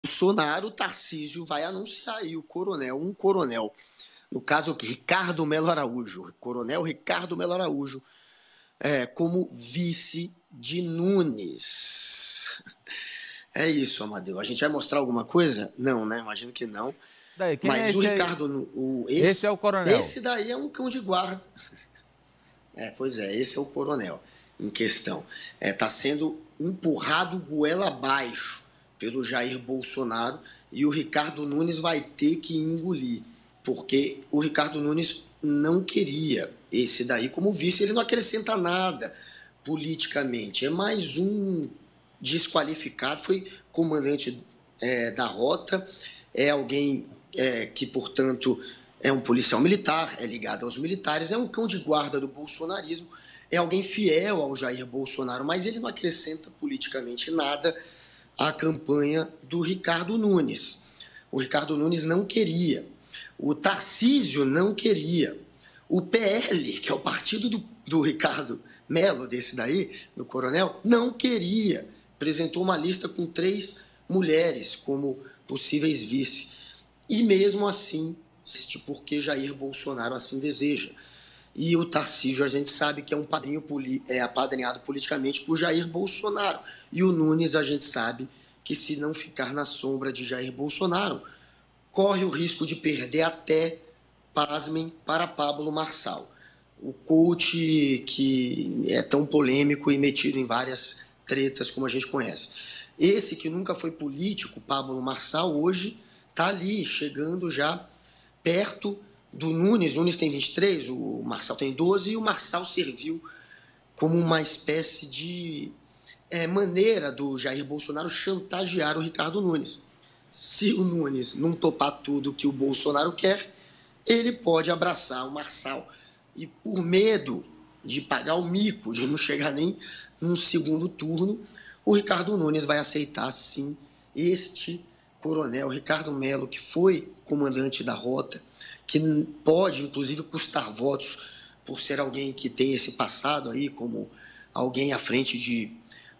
Bolsonaro, o Tarcísio vai anunciar aí um coronel, no caso Ricardo Melo Araújo, coronel Ricardo Melo Araújo, como vice de Nunes. É isso, Amadeu. A gente vai mostrar alguma coisa? Não, né? Imagino que não. Daí, quem é Mas o esse aí? Ricardo, Esse é o coronel. Esse daí é um cão de guarda. Pois é, esse é o coronel em questão. Está sendo empurrado goela abaixo pelo Jair Bolsonaro e o Ricardo Nunes vai ter que engolir, porque o Ricardo Nunes não queria esse daí como vice, ele não acrescenta nada politicamente, é mais um desqualificado, foi comandante da rota, é alguém que, portanto, é um policial militar, é ligado aos militares, é um cão de guarda do bolsonarismo, é alguém fiel ao Jair Bolsonaro, mas ele não acrescenta politicamente nada à campanha do Ricardo Nunes. O Ricardo Nunes não queria, o Tarcísio não queria, o PL, que é o partido do Ricardo Melo, desse daí, do coronel, não queria, apresentou uma lista com 3 mulheres como possíveis vice. E mesmo assim, porque Jair Bolsonaro assim deseja. E o Tarcísio, a gente sabe que é um apadrinhado politicamente por Jair Bolsonaro. E o Nunes, a gente sabe que se não ficar na sombra de Jair Bolsonaro, corre o risco de perder até, pasmem, para Pablo Marçal. O coach que é tão polêmico e metido em várias tretas como a gente conhece. Esse que nunca foi político, Pablo Marçal, hoje está ali, chegando já perto do Nunes. Nunes tem 23, o Marçal tem 12, e o Marçal serviu como uma espécie de maneira do Jair Bolsonaro chantagear o Ricardo Nunes. Se o Nunes não topar tudo que o Bolsonaro quer, ele pode abraçar o Marçal. E por medo de pagar o mico, de não chegar nem num segundo turno, o Ricardo Nunes vai aceitar, sim, este coronel Ricardo Melo, que foi comandante da rota, que pode, inclusive, custar votos por ser alguém que tem esse passado aí, como alguém à frente de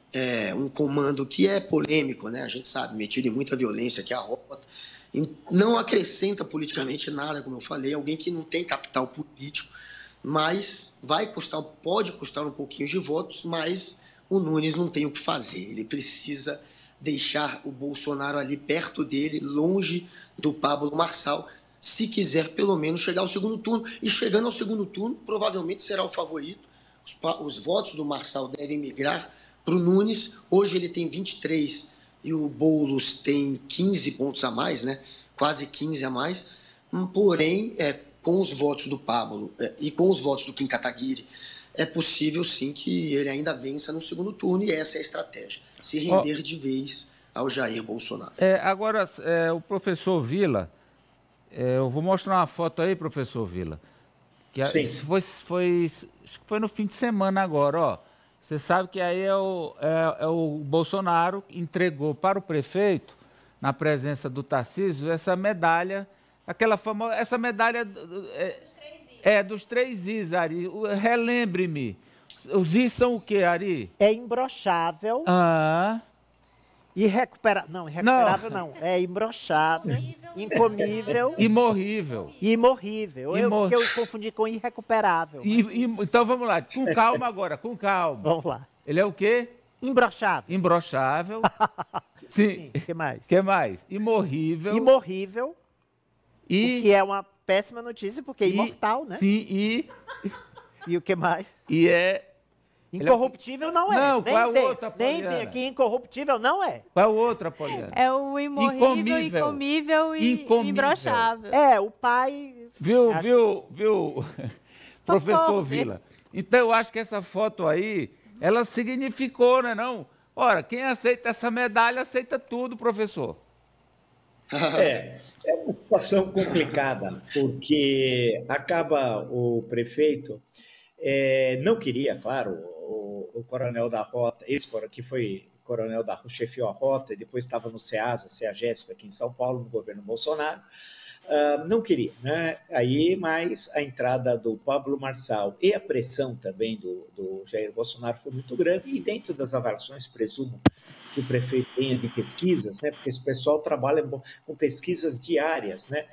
um comando que é polêmico, né? A gente sabe, metido em muita violência, que é a rota. Não acrescenta politicamente nada, como eu falei, alguém que não tem capital político, mas pode custar um pouquinho de votos, mas o Nunes não tem o que fazer. Ele precisa deixar o Bolsonaro ali perto dele, longe do Pablo Marçal, se quiser pelo menos chegar ao segundo turno. E chegando ao segundo turno, provavelmente será o favorito. Os votos do Marçal devem migrar para o Nunes. Hoje ele tem 23 e o Boulos tem 15 pontos a mais, né? Quase 15 a mais. Porém, com os votos do Pablo e com os votos do Kim Kataguiri, é possível sim que ele ainda vença no segundo turno, e essa é a estratégia, se render de vez ao Jair Bolsonaro. Agora, o professor Vila, eu vou mostrar uma foto aí, professor Vila, que foi no fim de semana agora, ó. Você sabe que aí o Bolsonaro entregou para o prefeito, na presença do Tarcísio, essa medalha, aquela famosa, essa medalha dos 3 Is, Ari. Relembre-me. Os Is são o quê, Ari? É imbrochável. Irrecuperável não. É imbrochável, incomível. Imorrível. Imorrível. Porque eu confundi com irrecuperável. Então vamos lá, com calma agora, com calma. Vamos lá. Ele é o quê? Imbrochável. Imbrochável. Sim. O que mais? Que mais? Imorrível. Imorrível. O que é uma péssima notícia, porque é imortal, né? Sim, E o que mais? E incorruptível não é. Não, qual é o outro, Apoliana? Nem vem aqui, incorruptível não é. Qual é o outro, Apoliana? É o imorrível, incomível e imbrochável. O pai... Viu, professor Vila? Então, eu acho que essa foto aí, ela significou, né, não? Ora, quem aceita essa medalha, aceita tudo, professor. É uma situação complicada, porque acaba o prefeito, não queria, claro, o coronel da rota, que foi coronel da chefiou a rota, e depois estava no CEASA, CEAGESP, aqui em São Paulo, no governo Bolsonaro, não queria, né? Aí, mas a entrada do Pablo Marçal e a pressão também do Jair Bolsonaro foi muito grande, e dentro das avaliações, presumo que o prefeito tenha de pesquisas, né, porque esse pessoal trabalha com pesquisas diárias, né,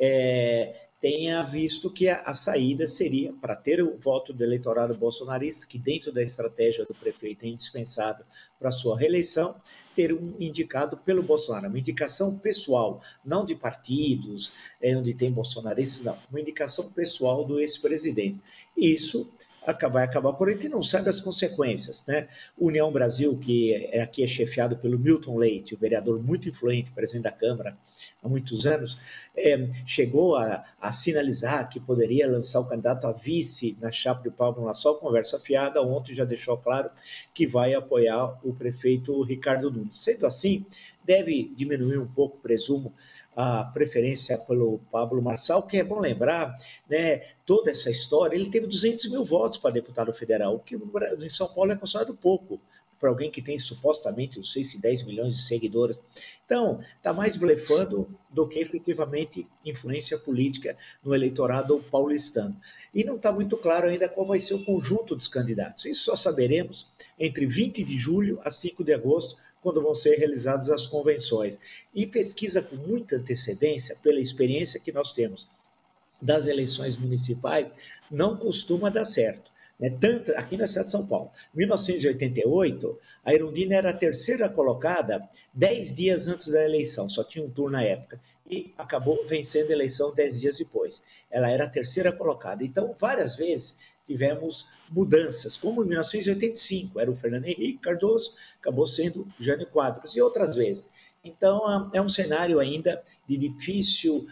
tenha visto que a saída seria, para ter o voto do eleitorado bolsonarista, que dentro da estratégia do prefeito é indispensável para a sua reeleição, ter um indicado pelo Bolsonaro, uma indicação pessoal, não de partidos, onde tem bolsonaristas, não, uma indicação pessoal do ex-presidente. Isso vai acabar por aí, que não sabe as consequências, né? União Brasil, que aqui é chefiado pelo Milton Leite, um vereador muito influente, presidente da Câmara há muitos anos, chegou a sinalizar que poderia lançar o candidato a vice na chapa de Pablo Marçal, conversa fiada, ontem já deixou claro que vai apoiar o prefeito Ricardo Nunes. Sendo assim, deve diminuir um pouco, presumo, a preferência pelo Pablo Marçal, que é bom lembrar, né, toda essa história, ele teve 200 mil votos para deputado federal, o que em São Paulo é considerado pouco, para alguém que tem supostamente, não sei se 10 milhões de seguidores. Então, está mais blefando do que efetivamente influência política no eleitorado paulistano. E não está muito claro ainda qual vai ser o conjunto dos candidatos. Isso só saberemos entre 20 de julho a 5 de agosto, quando vão ser realizadas as convenções. E pesquisa com muita antecedência, pela experiência que nós temos das eleições municipais, não costuma dar certo. Tanto aqui na cidade de São Paulo. Em 1988, a Erundina era a terceira colocada 10 dias antes da eleição, só tinha um turno na época, e acabou vencendo a eleição 10 dias depois. Ela era a terceira colocada. Então, várias vezes tivemos mudanças, como em 1985, era o Fernando Henrique Cardoso, acabou sendo Jânio Quadros, e outras vezes. Então, é um cenário ainda de difícil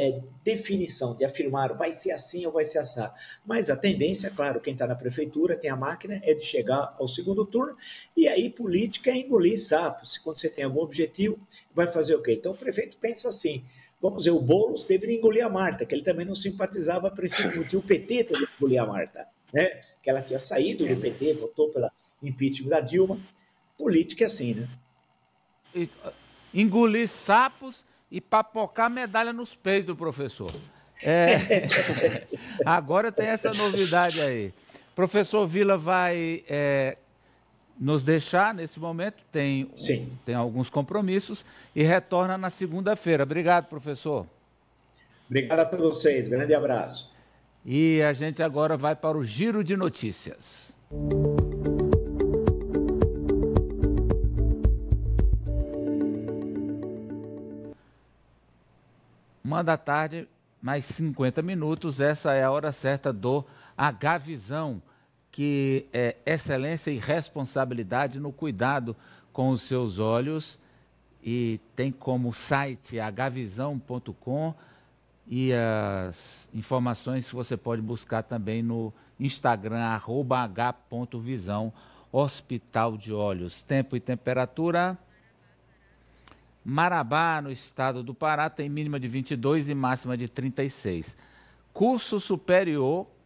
definição, de afirmar vai ser assim ou vai ser assim. Mas a tendência, claro, quem está na prefeitura tem a máquina, é de chegar ao segundo turno, e aí política é engolir sapos. Quando você tem algum objetivo, vai fazer o quê? Então, o prefeito pensa assim, vamos dizer, o Boulos deveria engolir a Marta, que ele também não simpatizava a princípio, o PT deveria engolir a Marta, né? Que ela tinha saído do PT, votou pela impeachment da Dilma. Política é assim, né? Engolir sapos e papocar medalha nos peitos do professor. Agora tem essa novidade aí. Professor Vila vai nos deixar nesse momento, tem alguns compromissos e retorna na segunda-feira. Obrigado, professor. Obrigado a todos vocês. Grande abraço. E a gente agora vai para o Giro de Notícias. Uma da tarde, mais 50 minutos, essa é a hora certa do H-Visão, que é excelência e responsabilidade no cuidado com os seus olhos, e tem como site hvisão.com, e as informações você pode buscar também no Instagram, @h.visão, Hospital de Olhos. Tempo e temperatura... Marabá, no estado do Pará, tem mínima de 22 e máxima de 36. Curso superior